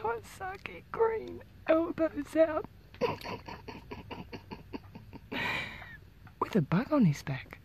Kawasaki green, elbows out, with a bug on his back.